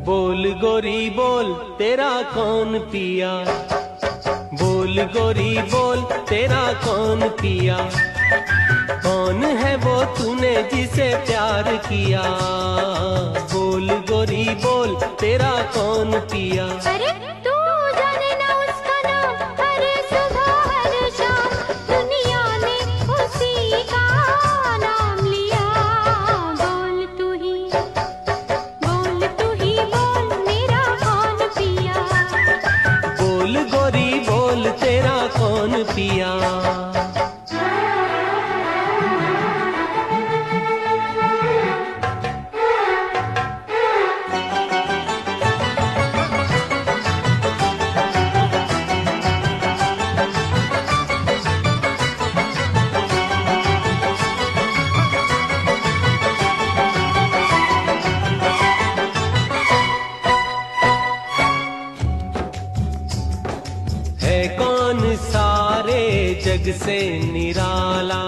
बोल गोरी बोल तेरा कौन पिया, बोल गोरी बोल तेरा कौन पिया, कौन है वो तूने जिसे प्यार किया। बोल गोरी बोल तेरा कौन पिया। अरे तू जाने ना उसका नाम, हर सुबह हर शाम दुनिया ने उसी का नाम लिया। बोल तू ही बोल मेरा कौन पिया। बोल गोरी बोल तेरा कौन पिया। है कौन सारे जग से निराला,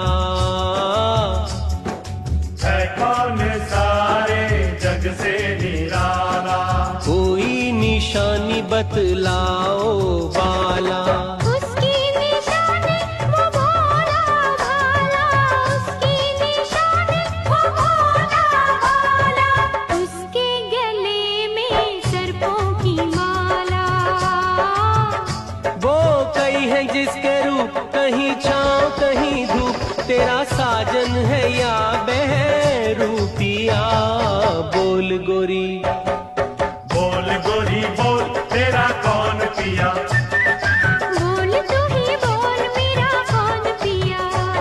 है कौन सारे जग से निराला, कोई निशानी बतलाओ बाला। उसकी निशानी वो भोला भाला, उसकी निशानी वो भोला भाला, उसके गले में सर्पों की माला। वो कई है जिसके रूप कहीं छाँव कहीं धूप, तेरा साजन है या बहरूपिया। बोल गोरी बोल तेरा कौन पिया। बोल तू ही बोल मेरा कौन पिया।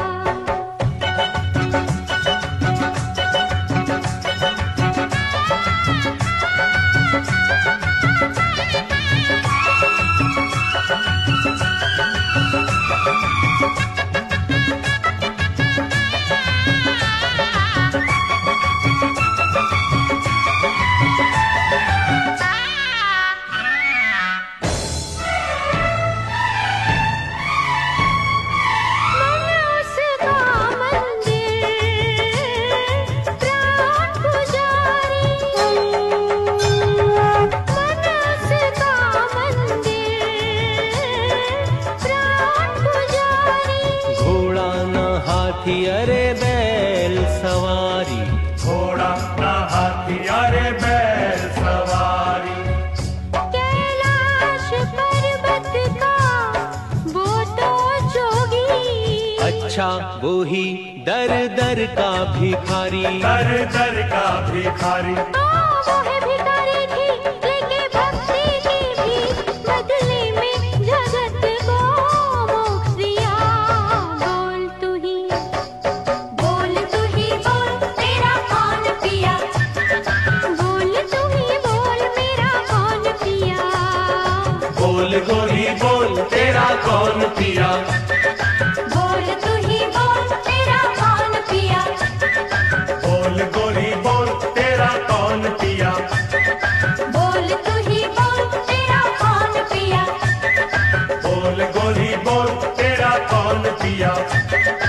अरे बैल सवारी, घोड़ा ना हाथी अरे बैल सवारी, कैलाश पर्वत का वो तो जोगी। अच्छा वो ही दर दर का भिखारी, दर दर का भिखारी। वो है भिखारी ठीक, लेके भक्ति की भी बदले में जगत को मोक्ष दिया। बोल तू ही बोल तेरा कौन पिया। बोल तू ही बोल मेरा कौन पिया। बोल गोरी बोल तेरा कौन पिया। बोल तू ही बोल तेरा कौन पिया। बोल गोरी बोल तेरा कौन पिया। बोल तू ही बोल तेरा कौन पिया। बोल गोरी बोल तेरा कौन पिया।